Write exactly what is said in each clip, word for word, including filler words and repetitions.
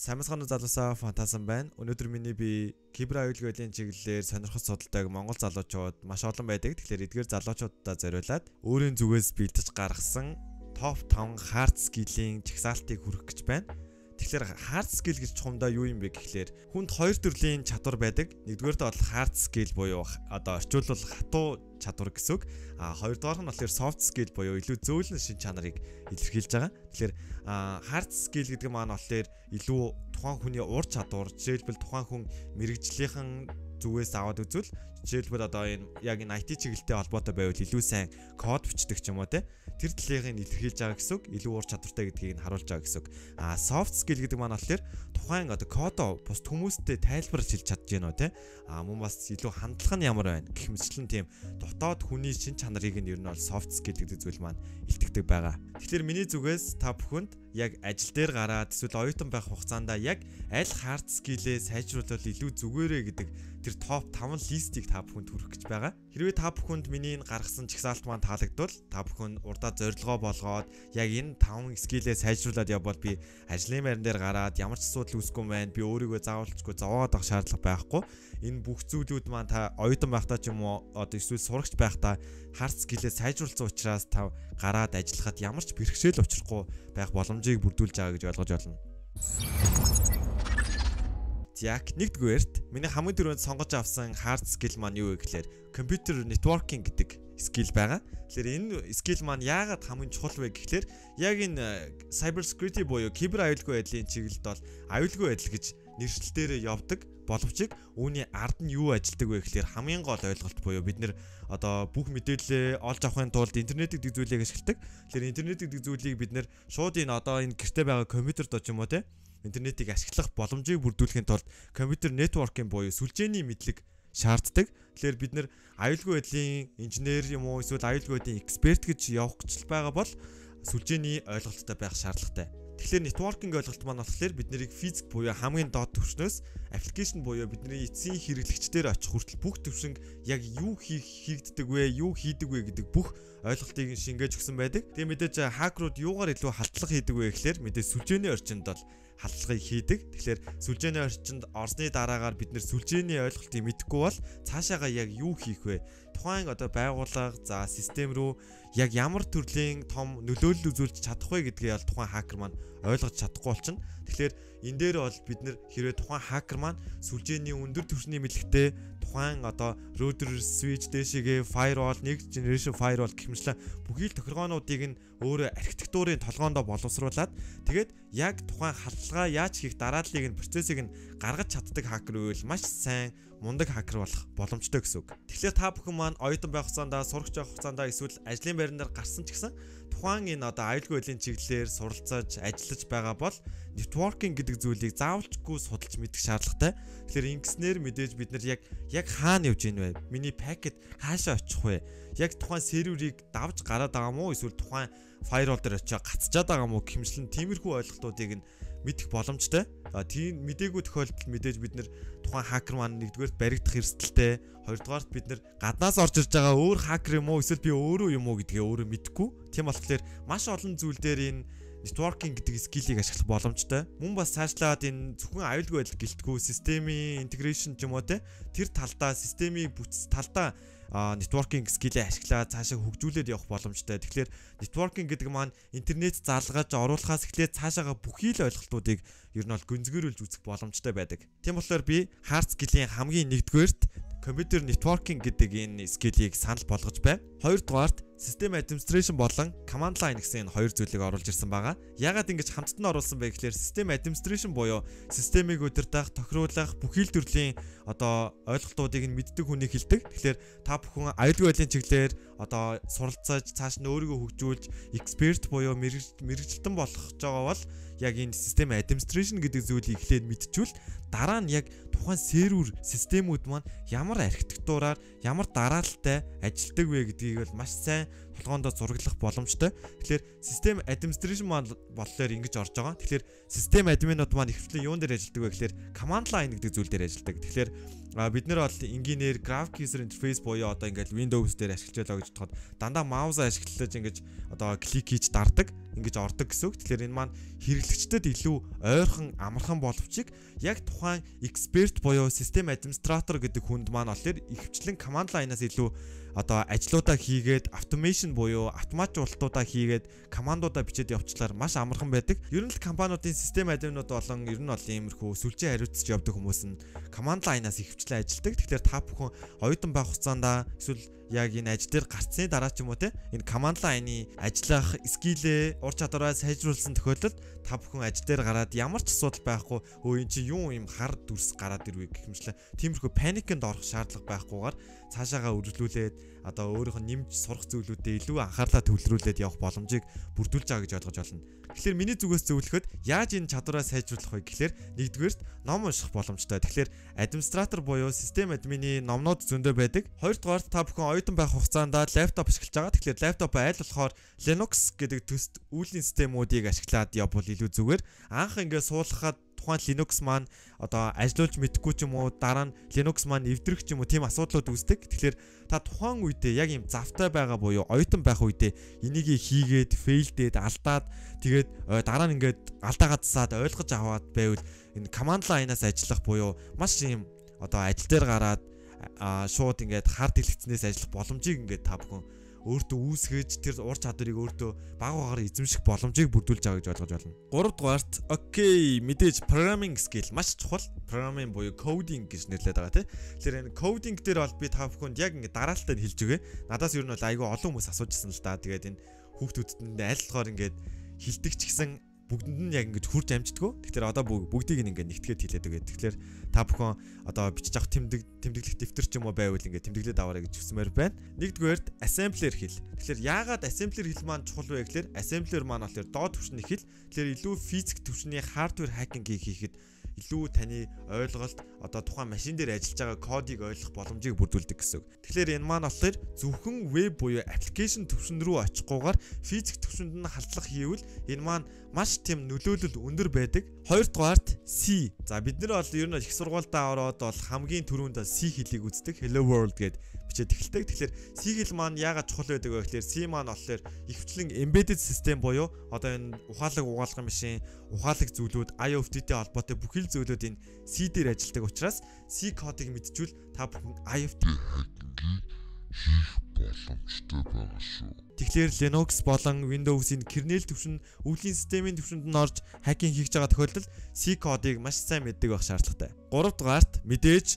Сайн мэцхан залуусаа фантазан байна. Өнөөдөр миний би кибер аюулгүй байдлын чиглэлээр сонирхол судалдаг Монгол залуучууд маш олон байдаг. Тэгэхээр эдгээр залуучуудаа зориулаад өөрийн зүгээс бэлдэж гаргасан топ таван хард скиллийн жагсаалтыг хүргэх гэж байна. Тэгэхээр хард скил гэж чухамдаа юу юм бэ гэхлээр хүнд хоёр төрлийн чадвар байдаг. Нэгдүгээрт бол хард скил буюу одоо орчуулбал хатуу чадвар гэсэн үг. А хоёрдугаар нь болохоор soft skill буюу илүү зөөлөн шин чанарыг илэрхийлж байгаа. Тэгэхээр hard skill гэдэг маань болохоор илүү тухайн хүний ур чадвар, жишээлбэл тухайн хүн мэрэгжлийнхэн зүгээс аваад үзвэл жишээлбэл одоо энэ яг энэ ай ти чиглэлтэй холбоотой байвал илүү сайн код бичдэг ч юм уу те. Тэр талыг илэрхийлж байгаа гэсэн үг, илүү ур чадвартай гэдгийг нь харуулж байгаа гэсэн үг. А soft skill гэдэг маань болохоор тухайн одоо кодо бус хүмүүстэй тайлбарлаж хэлж чадж гэнэ үү те. А мөн бас илүү хандлага нь ямар байна гэх мэтчлэн тийм дотоод хүний шин чанарыг нь ер нь бол soft skill гэдэг зүйл маань илтгэдэг байгаа. Тэгэхээр миний зүгээс та бүхэнд яг ажил дээр гараад эсвэл оюутан байх хугацаанд яг аль hard skill-ээ сайжруулбал илүү зүгээрээ гэдэг тэр топ таван листийг та бүхэнд хүргэх гэж байгаа. Хэрвээ та бүхэнд миний энэ гаргасан чагсаалт маань таалагдвал та бүхэн урдаа зорилгоо болгоод яг энэ таван skill-ээ сайжруулад явбал би ажлын байран дээр гараад ямар ч асуудал үүсэхгүй байна. Би өөрийгөө заавалчгүй зовоод авах шаардлага байхгүй. Энэ бүх зүйлүүд маань та оюутан байхдаа ч юм уу одоо эсвэл сурагч байхдаа hard skill-ээ сайжруулсан учраас та гараад ажиллахад ямар ч бэрхшээл учрахгүй байх боломжийг бүрдүүлж байгаа гэж ойлгож байна. Яг нэгдүгээрт миний хамгийн түрүүнд сонгож авсан hard skill маань юу вэ гэхээр computer networking гэдэг skill байгаа. Тэгэхээр энэ skill маань яагаад хамгийн чухал вэ гэхээр яг энэ cyber security буюу кибер аюулгүй байдлын чиглэлд бол аюулгүй байдал гэж нэршлэлээр явдаг боловч үүний ард нь юу ажилтдаг вэ гэхээр хамгийн гол ойлголт буюу бид нэр одоо бүх мэдээлэлээ олж авахын тулд интернетийг дэг зүйлийг ашигладаг. Тэгэхээр интернетийг дэг зүйлийг бид нэр шууд энэ одоо энэ гэрте байгаа компьютерд ч юм уу те интернетийг ашиглах боломжийг бүрдүүлэхийн тулд компьютер нетворкинг буюу сүлжээний мэдлэг шаарддаг. Тэгэхээр бид нэр аюулгүй байдлын инженер юм уу эсвэл аюулгүй байдлын эксперт гэж явах гэж байгаа бол сүлжээний ойлголттой байх шаардлагатай. Тэгэхээр networking ойлголт маань болохоор бид нарыг физик буюу хамгийн доод түвшнөөс аппликейшн буюу бидний эцсийн хэрэглэгчдээр очих хүртэл бүх түвшинг яг юу хийх хийгддэг вэ, юу хийдэг вэ гэдэг бүх ойлголтыг шингээж өгсөн байдаг. Тэгээ мэдээж хакерууд юугаар илүү халтлага хийдэг вэ гэхээр мэдээж сүлжээний орчинд бол халдлагыг хийдэг. Тэгэхээр сүлжээний орчинд орсны дараагаар бид нэр сүлжээний ойлголтыг мэдэхгүй бол цаашаага яг юу хийх вэ? Тухайн одоо байгууллага за систем рүү яг ямар төрлийн том нөлөөлөл үзүүлж чадах вэ гэдгийг бол тухайн хакер маань ойлгож чадахгүй болчихно. Тэгэхээр энэ дээр бол бид нэр хэрвээ тухайн хакер маань сүлжээний өндөр түвшний мэдлэгтэй тухайн одоо router switch дэшигээ firewall next generation firewall гэх мэтлэн бүхий л тохиргоонуудыг нь өөрөө архитектурын толгоондоо боловсруулад тэгээд яг тухайн халдлагаа яаж хийх дараадлыг нь процессыг нь гаргаж чаддаг хакер үйл маш сайн мундаг хакер болох боломжтой гэсэн үг. Тэгэхээр та бүхэн маань оюутан байх хугацаанд, сурагч байх хугацаанд эсвэл ажлын байран дээр гарсан ч гэсэн тухайн энэ одоо аюулгүй байдлын чиглэлээр суралцаж, ажиллаж байгаа бол networking гэдэг зүйлийг заавалчгүй судалж мэдэх шаардлагатай. Тэгэхээр ингэснээр мэдээж бид нар яг яг хаана явж гин вэ? Миний пакет хаашаа очих вэ? Яг тухайн серверийг давж гараад байгаа мó эсвэл тухайн firewall дээр очиж гацчаад байгаа мó гэмшлэн тиймэрхүү ойлголтуудыг нь мэдэх боломжтой. А тийм мдээгүй тохиолдолд мэдээж бид нэр тухайн хакер маань нэгдүгээрт баригдах эрсдэлтэй, хоёрдугаарт бид нэр гаднаас орж ирж байгаа өөр хакер юм уу эсвэл би өөрөө юм уу гэдгээ өөрөө мэдэхгүй. Тийм болохоор маш олон зүйл дээр энэ networking гэдэг скиллийг ашиглах боломжтой. Мөн бас цаашлаад энэ зөвхөн аюулгүй байдал гэлтгүү системийн integration ч юм уу те тэр талдаа системийн бүтц талдаа networking скиллээ ашиглаад цаашаа хөгжүүлээд явах боломжтой. Тэгэхээр networking гэдэг маань интернет заалгаж оруулахаас эхлээд цаашаага бүхий л ойлголтуудыг ер нь бол гүнзгийрүүлж үзэх боломжтой байдаг. Тийм болохоор би hard skill-ийн хамгийн нэгдүгээрт computer networking гэдэг энэ скиллийг санал болгож байна. Хоёрдугаарт system administration болон command line гэсэн энэ хоёр зүйлийг оруулж ирсэн байгаа. Ягаад ингэж хамтд нь оруулсан бэ гэхээр system administration буюу системийг удирдах, тохируулах, бүхий л төрлийн одоо ойлголтуудыг нь мэддэг хүнийг хэлдэг. Тэгэхээр та бүхэн аюулгүй байдлын чиглэлээр одоо суралцаж, цааш нь өөрийгөө хөгжүүлж, expert буюу мэрэгчлэн болох гэж байгаа бол яг энэ system administration гэдэг зүйлийг эхлээд мэдчихвэл дараа нь яг тухайн сервер системүүд маань ямар архитектураар, ямар дараалалтай ажилтдаг вэ гэдгийг бол маш сайн толгоондоо зураглах боломжтой. Тэгэхээр систем administration маань болохоор ингэж орж байгаа. Тэгэхээр систем админууд маань ихвчлэн юун дээр ажилладаг вэ гэхээр command line гэдэг зүйл дээр ажилладаг. Тэгэхээр А бид нэр бол энгийнээр graphic user interface буюу одоо ингээд Windows дээр ашиглаж байгаа гэж бодоход дандаа маус ашиглаж ингэж одоо клик хийж дардаг, ингэж ордог гэсэн үг. Тэгэхээр энэ маань хэрэглэгчдэд илүү ойрхон амархан боловчиг яг тухайн expert буюу систем администратор гэдэг хүнд маань болохоор ихэвчлэн command line-аас илүү одоо ажлуудаа хийгээд automation буюу автоматжуулалтуудаа хийгээд командуудаа бичээд явуулчлаар маш амархан байдаг. Ер нь л компаниудын систем админууд болон ер нь бол иймэрхүү сүлжээ хариуцж явдаг хүмүүс нь command line-аас ихэвчлэн ажилладаг. Тэгэхээр та бүхэн оюутан байх хугацаанд эсвэл яг энэ ажил дээр гарцсны дараа ч юм уу те энэ command line-ы ажиллах скиллээ ур чадвараа сайжруулсан тохиолдолд та бүхэн ажил дээр гараад ямар ч асуудал байхгүй өө эн чи юу юм хар дүрс гараад ирвэ гэх юмчлаа тиймэрхүү паникэнд орох шаардлага байхгүйгээр цаашаагаа үргэлжлүүлээд одоо өөрийнх нь нэмж сурах зүйлүүдэд илүү анхаарлаа төвлөрүүлээд явах боломжийг бүрдүүлж байгаа гэж ойлгож байна. Тэгэхээр миний зүгээс зөвлөхөд яаж энэ чадвараа сайжруулах вэ гэхээр нэгдүгээрт ном унших боломжтой. Тэгэхээр администратор буюу систем админы номнууд зөндөө байдаг. Хоёрдугаарт та бүхэн оюутан байх хугацаанд лаптоп ашиглаж байгаа. Тэгэхээр лаптоп айл болохоор Linux гэдэг төст үүрлийн системүүдийг ашиглаад явбал илүү зүгээр. Анх ингээд суулгахад тухайн Linux маань одоо ажиллуулж мэдэхгүй ч юм уу дараа нь Linux маань эвдрэх ч юм уу тийм асуудлууд үүсдэг. Тэгэхээр та тухайн үедээ яг юм завтай байгаа буюу оюутан байх үедээ энийг хийгээд фейлдээд алдаад тэгээд дараа нь ингээд алдаа гадсаад ойлгож аваад байвал энэ command line-аас ажиллах буюу маш юм одоо ажил дээр гараад шууд ингээд хард дэлгэцнээс ажиллах боломжийг ингээд та бүхэн өөртөө үүсгэж тэр ур чадварыг өөртөө баг багаар эзэмших боломжийг бүрдүүлж байгаа гэж ойлгож байна. гуравдугаарт окей мэдээж programming skill маш чухал. Programming буюу coding гэж нэрлэдэг байгаа тийм. Тэгэхээр энэ coding дээр бол би та бүхэнд яг ингээд дараалтаа нь хэлж өгье. Надаас ер нь бол айгүй олон хүмүүс асуужсэн л да. Тэгээд энэ хүүхдүүдэд аль болохоор ингээд хилдэг ч гэсэн бүгдэнд нь яг ингэж хурж амждаггүй. Тэгэхээр одоо бүгдийг ингээд нэгтгээд хэлээд өгöd. Тэгэхээр та бүхэн одоо бичиж авах тэмдэг тэмдэглэх дэвтэр ч юм уу байвал ингээд тэмдэглээд аваарай гэж хүсмээр байна. Нэгдүгээрт assembler хэл. Тэгэхээр яагаад assembler хэл маань чухал вэ гэхээр assembler маань болохоор доод түвшний хэл. Тэгэхээр илүү физик түвшний hardware hacking-ийг хийхэд илүү таны ойлголт одоо тухайн машин дээр ажиллаж байгаа кодыг ойлгох боломжийг бүрдүүлдэг гэсэн үг. Тэгэхээр энэ маань болохоор зөвхөн веб буюу аппликейшн түвшин рүү очихгүйгээр физик түвшинд нь халдлах хийвэл энэ маань маш тийм нөлөөлөл өндөр байдаг. Хоёрдугаарт C. За бид нар бол ер нь их сургуультай ороод бол хамгийн түрүүнд C хэлийг үздэг. Hello world гэдэг бичээд эхэлдэг. Тэгэхээр C хэл маань яагаад чухал байдаг вэ гэхээр C маань болохоор ихвчлэн embedded system буюу одоо энэ ухаалаг угаалгын машин, ухаалаг зүйлүүд I O T-тэй холбоотой бүхэл зүйлүүд энэ C дээр ажилладаг учраас C кодыг мэдчихвэл та бүхэн I O T хийх боломжтой байгаа шүү. Тэгэхээр Linux болон Windows-ийн kernel түвшин өвлийн системийн түвшинд нь орж хакинг хийж байгаа тохиолдолд C кодыг маш сайн мэддэг байх шаардлагатай. гуравдугаарт мэдээж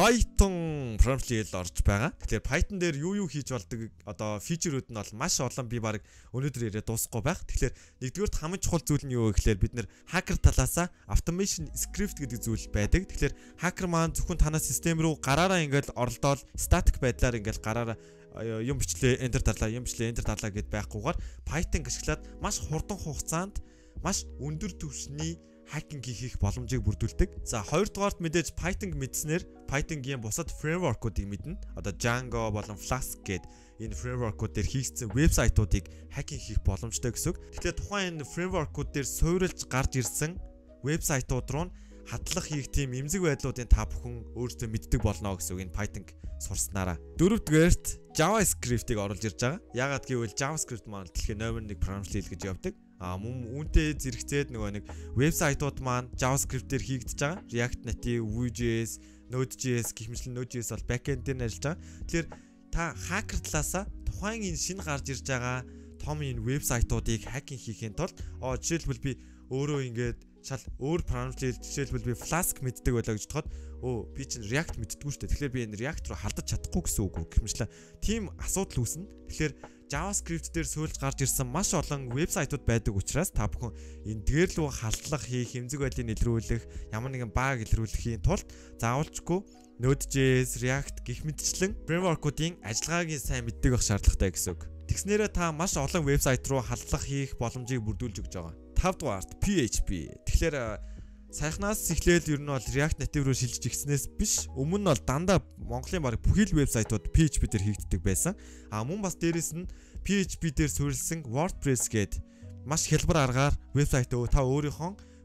Python prompt-ийг орж байгаа. Тэгэхээр Python дээр юу юу хийж болдог одоо фичерүүд нь бол маш олон би баг өнөөдөр яриад дуусахгүй байх. Тэгэхээр нэгдүгээр хамгийн чухал зүйл нь юу вэ гэхээр бид нэр хакер талаасаа automation script гэдэг зүйл байдаг. Тэгэхээр хакер маань зөвхөн танаа систем рүү гараараа ингээд оролдоод static байдлаар ингээд гараараа юм бичлээ enter дарлаа юм бичлээ enter дарлаа гэд байхгүйгээр Python ашиглаад маш хурдан хугацаанд маш өндөр түвшний хакинг хийх боломжийг бүрдүүлдэг. За хоёрдугаарт мэдээж Python мэдснээр Python-гийн бусад фреймворкуудыг мэднэ. Одоо Django болон Flask гэд энэ фреймворкууд дээр хийгдсэн вебсайтуудыг хакинг хийх боломжтой гэсэн үг. Тэгэхээр тухайн энэ фреймворкууд дээр суурилж гарч ирсэн вебсайтууд руу хадлах хийх тийм эмзэг байдлуудын та бүхэн өөрсдөө мэддэг болно гэсэн үг энэ Python сурснараа. Дөрөвдүгээрт JavaScript-ийг оруулж ирж байгаа. Яагаад гэвэл JavaScript маань дэлхийн номер нэг програмчлал гэж явдаг. А мөн үүнтэй зэрэгцээд нөгөө нэг вебсайтууд маань JavaScript-ээр хийгдэж байгаа. React Native, Vue.js, Node.js гэх мэт Node.js бол backend дээр ажиллаж байгаа. Тэгэхээр та хакер талаасаа тухайн энэ шинэ гарч ирж байгаа том энэ вебсайтуудыг хакинг хийхин тулд оо жишээлбэл би өөрөө ингээд шал өөр програмчлал жишээлбэл би Flask мэддэг байлаа гэж бодоход өө би чинь React мэддэггүй шүү дээ. Тэгэхээр би энэ React руу халдаж чадахгүй гэсэн үг гэх мэтлээ. Тийм асуудал үүснэ. Тэгэхээр JavaScript дээр суульж гарч ирсэн маш олон вебсайтууд байдаг учраас та бүхэн энэ дээр лөө халдлах хийх, эмзэг байдлыг илрүүлэх, ямар нэгэн баг илрүүлэхийн тулд заавалчгүй Node.js, React гэх мэтчлэн фреймворкуудын ажиллагаагийн сайн мэддэг байх шаардлагатай гэсэн үг. Тэгснээрээ та маш олон вебсайт руу халдлах хийх боломжийг бүрдүүлж өгч байгаа. тавдугаарт пи эйч пи. Тэгэхээр сайхнаас эхлээл ер нь бол React Native руу шилжиж игснээс биш өмнө нь бол дандаа Монголын баг бүхэл вебсайтууд пи эйч пи дээр хийгддэг байсан. А мөн бас дээрэс нь пи эйч пи дээр суурилсан WordPress гээд маш хялбар аргаар вебсайт өө та өөрийнхөө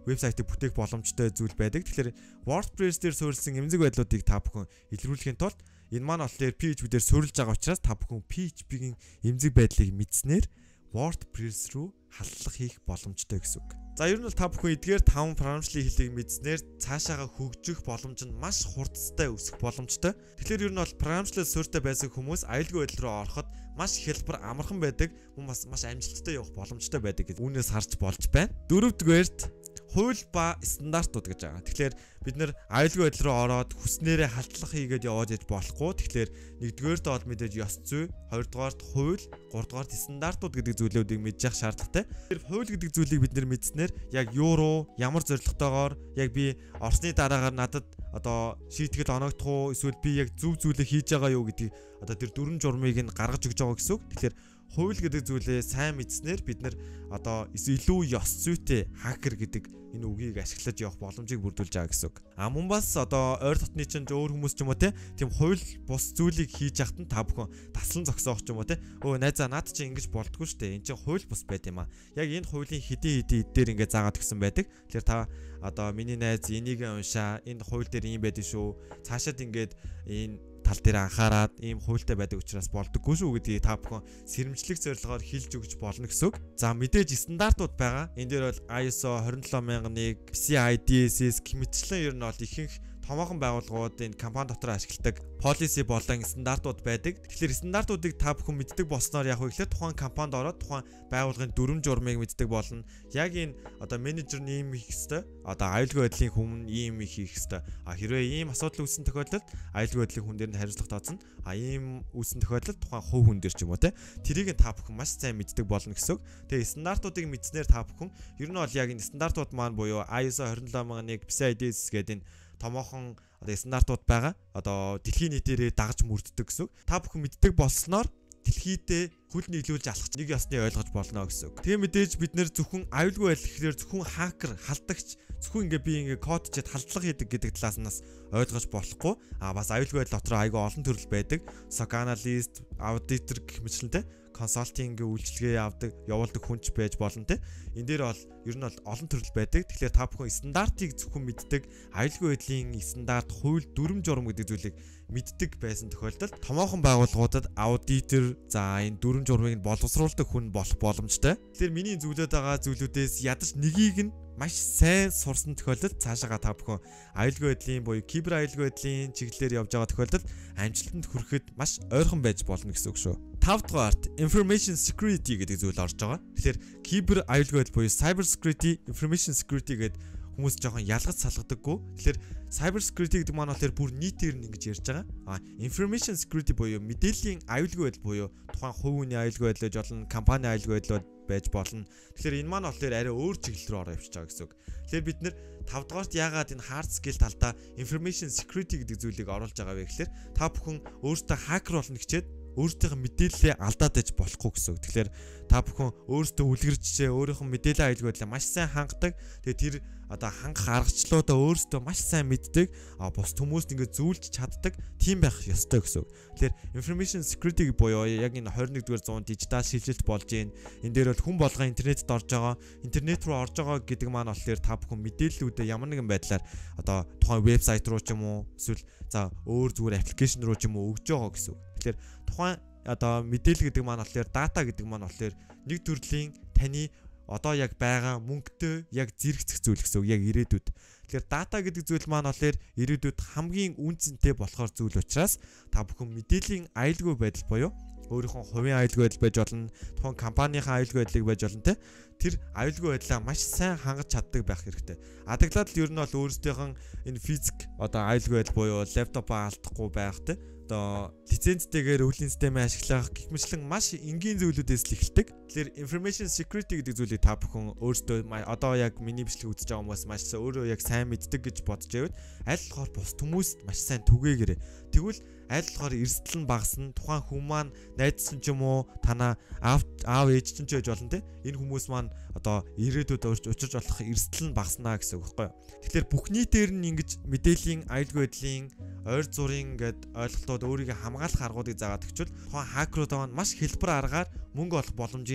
вебсайтыг бүтээх боломжтой зүйл байдаг. Тэгэхээр WordPress дээр суурилсан эмзэг байдлуудыг та бүхэн илрүүлэхийн тулд энэ маань болохоор пи эйч пи дээр суурилж байгаа учраас та бүхэн пи эйч пи-ийн эмзэг байдлыг мэдснээр WordPress руу халдлага хийх боломжтой гэсэн үг. За ер нь бол та бүхэн эдгээр таван програмчлалын хэлийг мэдснээр цаашаага хөгжих боломж нь маш хурдтай өсөх боломжтой. Тэгэхээр ер нь бол програмчлал суурьтай байсан хүмүүс аюулгүй байдал руу ороход маш хялбар амархан байдаг, мөн бас маш амжилттай явах боломжтой байдаг гэж үүнээс харж болж байна. Дөрөвдүгээрт хууль ба стандартууд гэж байгаа. Тэгэхээр бид нэр аюулгүй байдал руу ороод хүснээрээ халдлага хийгээд яваад яж болохгүй. Тэгэхээр нэгдүгээрт бол мэдээж ёс зүй, хоёрдугаарт хууль, гуравдугаарт стандартууд гэдэг зүйлүүдийг мэдж явах шаардлагатай. Тэр хууль гэдэг зүйлийг бид нэр мэдснээр яг юу руу ямар зорилготойгоор яг би орсны дараагаар надад одоо шийтгэл оногдох уу, эсвэл би яг зөв зүйлийг хийж байгаа юу гэдгийг одоо тэр дүрм журмыг нь гаргаж өгч байгаа гэсэн үг. Тэгэхээр хууль гэдэг зүйлээ сайн мэдснээр бид нэр одоо илүү ёс зүйтэй хакер гэдэг энэ үгийг ашиглаж явах боломжийг бүрдүүлж байгаа гэсэн үг. А мөн бас одоо ойр дотны чинь өөр хүмүүс ч юм уу тийм хууль бус зүйлийг хийж яхад нь та бүхэн таслан зогсоох ч юм уу те. Өө найзаа над чинь ингэж болдгоо штэ. Энд чинь хууль бус байт юм а. Яг энэ хуулийн хэдийн хэдийн эдгээр ингэ заагаад өгсөн байдаг. Тэгэхээр та одоо миний найз энийг уншаа. Энэ хууль дээр юм байдаг шүү. Цаашаад ингээд энэ тал дээр анхаарад ийм хуультай байдаг учраас болдоггүй шүү гэдгийг та бүхэн сэрэмжлэх зорилгоор хэлж өгч болно гэсэн үг. За мэдээж стандартууд байгаа. Энэ дээр бол ай эс о two seven thousand one, си ай ди эс эс гэмэтчлэн ер нь бол ихэнх томоохон байгууллагууд энэ компани дотор ашигладаг policy болон стандартууд байдаг. Тэгэхээр стандартуудыг та бүхэн мэддэг болсноор яг үгээр тухайн компанид ороод тухайн байгууллагын дүрм журмыг мэддэг болно. Яг энэ одоо менежер нь ийм хийх ёстой. Одоо аюулгүй байдлын хүн ийм хийх ёстой. А хэрвээ ийм асуудал үүссэн тохиолдолд аюулгүй байдлын хүн дээр нь хариуцлага тооцно. А ийм үүссэн тохиолдолд тухайн хувь хүн дээр ч юм уу те. Тэрийг та бүхэн маш сайн мэддэг болно гэсэн үг. Тэгээ стандартуудыг мэдснээр та бүхэн ер нь бол яг энэ стандартууд маань буюу ай эс о two seven thousand one, пи ай ди эс гэдэг энэ томоохон одоо стандартууд байгаа. Одоо дэлхийн нийтээрээ дагаж мөрддөг гэсэн үг. Та бүхэн мэддэг болсноор дэлхийдээ хөл нийлүүлж алхах нэг ёсны ойлгож болно гэсэн үг. Тэгээ мэдээж бид нэр зөвхөн аюулгүй байдал гэхээр зөвхөн хакер, халдагч, зөвхөн ингээ би ингээ код чид халдлага хийдэг гэдэг талаас нас ойлгож болохгүй. А бас аюулгүй байдал дотор айгүй олон төрөл байдаг. сок аналист, аудитор гэх мэтчлэнтэй консалтинг үйлчилгээ авдаг, явуулдаг хүнч байж болно те. Энэ дээр бол ер нь бол олон төрөл байдаг. Тэгэхээр та бүхэн стандартыг зөвхөн мэддэг, аюулгүй байдлын стандарт, хууль, дүрм журм гэдэг зүйлийг мэддэг байсан тохиолдолд томоохон байгууллагуудад аудитор, за энэ дүрм журмыг боловсруулдаг хүн болох боломжтой. Тэгэхээр миний зөвлөд байгаа зүйлүүдээс ядаж нэгийг нь маш сайн сурсан тохиолдолд цаашаага та бүхэн аюулгүй байдлын буюу кибер аюулгүй байдлын чиглэлээр явж байгаа тохиолдолд амжилтанд хүрэхэд маш ойрхон байж болно гэсэн үг шүү. Тавд дугаарт information security гэдэг зүйл орж байгаа. Тэгэхээр кибер аюулгүй байдал буюу cyber security, information security гэдэг хүмүүс жоохон ялгаж салгадаггүй. Тэгэхээр cyber security гэдэг маань болохоор бүр нийтээр нь ингэж ярьж байгаа. А information security буюу мэдээллийн аюулгүй байдал буюу тухайн хувь хүний аюулгүй байдал байж болно, компани аюулгүй байдал байж болно. Тэгэхээр энэ маань болохоор арай өөр чиглэл рүү ороо явж байгаа гэсэн үг. Тэгэхээр бид нэр тавд дугаарт яагаад энэ hard skill талдаа information security гэдэг зүйлийг оруулж байгаа вэ гэхээр та бүхэн өөртөө хакер болно гэчээд өөртөө мэдээлэлээ алдаад байж болохгүй гэсэн үг. Тэгэхээр та бүхэн өөртөө үлгэржээ, өөрийнхөө мэдээлэл аюулгүй байдлаа маш сайн хангадаг. Тэгээ тэр одоо хангах аргачлалуудаа өөртөө маш сайн мэддэг. А бус хүмүүст ингээд зөвлөж чаддаг тийм байх ёстой гэсэн үг. Тэгэхээр information security буюу яг энэ twenty-one дугаар зуунд дижитал шилжилт болж байна. Энэ дээр бол хүн болгоо интернетэд орж байгаа. Интернет рүү орж байгаа гэдэг маань болохоор та бүхэн мэдээллүүдээ ямар нэгэн байдлаар одоо тухайн вебсайт руу ч юм уу эсвэл за өөр зүгээр аппликейшн руу ч юм уу өгж байгаа гэсэн үг. Тэгэхээр тухайн одоо мэдээлэл гэдэг маань болохоор дата гэдэг маань болохоор нэг төрлийн таны одоо яг байгаа мөнгөтэй яг зэрэгцэх зүйл гэсэн үг, яг ирээдүйд. Тэгэхээр дата гэдэг зүйл маань болохоор ирээдүйд хамгийн үнцэнтэй болохоор зүйл учраас та бүхэн мэдээллийн аюулгүй байдал буюу өөрийнхөө хувийн аюулгүй байдал байж болно, тухайн компанийн аюулгүй байдлыг байж болно те. Тэр аюулгүй байдлаа маш сайн хангаж чаддаг байх хэрэгтэй. Адаглаад л ер нь бол өөрсдийнх нь энэ физик одоо аюулгүй байдал буюу лаптопоо алдахгүй байх те. Одоо лицензтэйгээр өвлийн системээ ашиглах гэх мэтлэн маш энгийн зүйлүүдээс л эхэлдэг. Тэгэхээр information security гэдэг зүйлийг та бүхэн өөрсдөө одоо яг миний бичлэг үзэж байгаа хүмүүс маш өөрөө яг сайн мэддэг гэж бодож байвал аль болохоор бус хүмүүст маш сайн түгээгээрэй. Тэгвэл аль болохоор эрсдэл нь багасна. Тухайн хүн маань найзсан ч юм уу, танаа аав аав ээж ч байж болно те. Энэ хүмүүс маань одоо ирээдүйд учирч болох эрсдэл нь багаснаа гэсэн үг байхгүй юу. Тэгэхээр бүхний дээр нь ингэж мэдээллийн аюулгүй байдлын ойр зургийн ингээд ойлголтууд өөрийгөө хамгаалах аргуудыг заагаад өгчвөл тухайн хакерууд маань маш хэлбэр аргаар мөнгө олох боломжийг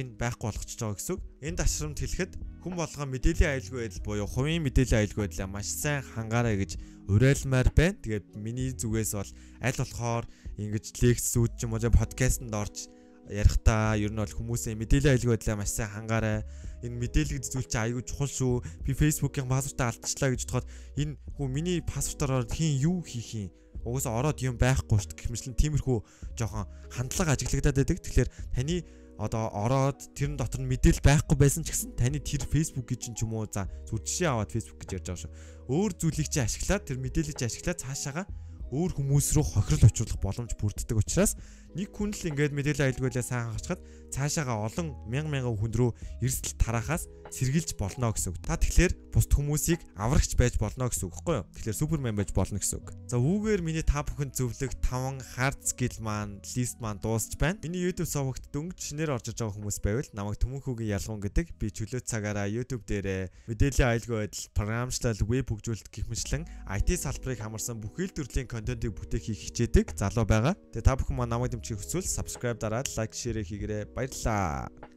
нь байхгүй болгочихж байгаа гэсэн үг. Энд ашрамд хэлэхэд хүн болгоо мэдээллийн аюулгүй байдал буюу хувийн мэдээллийн аюулгүй байдлаа маш сайн хангаарай гэж уриалмаар байна. Тэгээд миний зүгээс бол аль болохоор ингэж лекцүүд ч юм уу подкастэнд орж ярихдаа ер нь бол хүмүүсийн мэдээллийн аюулгүй байдлаа маш сайн хангаарай. Энэ мэдээлэл зүйл чи аюул чухал шүү. Би Facebook-ийн пассвортаа алдчихлаа гэж бодоход энэ хүү миний пассвортоор хийн юу хийх юм? Угаасаа ороод юм байхгүй шүү дээ. Гэх мэтлэн тиймэрхүү жоохон хандлага ажиглагдаад байдаг. Тэгэхээр таны одоо ороод тэрэн дотор нь мэдээлэл байхгүй байсан ч гэсэн таны тэр Facebook гэж юм ч юм уу за зүгээр жишээ аваад Facebook гэж ярьж байгаа шүү. Өөр зүйлийг чи ашиглаад тэр мэдээллийг чи ашиглаад цаашаага өөр хүмүүс рүү хохирол учруулах боломж бүрддэг учраас нэг хүн л ингээд мэдээлэл аюулгүйдээ сайн хангахад цаашаага олон мянга мянган хүн рүү эрсдэл тараахаас сэргийлж болно гэсэн үг. Та тэгэхээр бусд хүмүүсийг аврагч байж болно гэсэн үг хэвгүй юу? Тэгэхээр супермен байж болно гэсэн үг. За үүгээр миний та бүхэнд зөвлөх таван hard skill маань лист маань дуусч байна. Миний YouTube сувагт дөнгөж шинээр орж иж байгаа хүмүүс байвал намайг Төмөнхүүгийн ялгуун гэдэг. Би чөлөө цагаараа YouTube дээрээ мэдээллийн аюулгүй байдал, програмчлал, веб хөгжүүлэлт гэх мэтлэн ай ти салбарыг хамарсан бүхэл төрлийн контентыг бүтээх хийх хичээдэг залуу байгаа. Тэгээ та бүхэн маань намайг дэмжих хүсвэл subscribe дараад лайк, share хийгээрэй. Баярлалаа.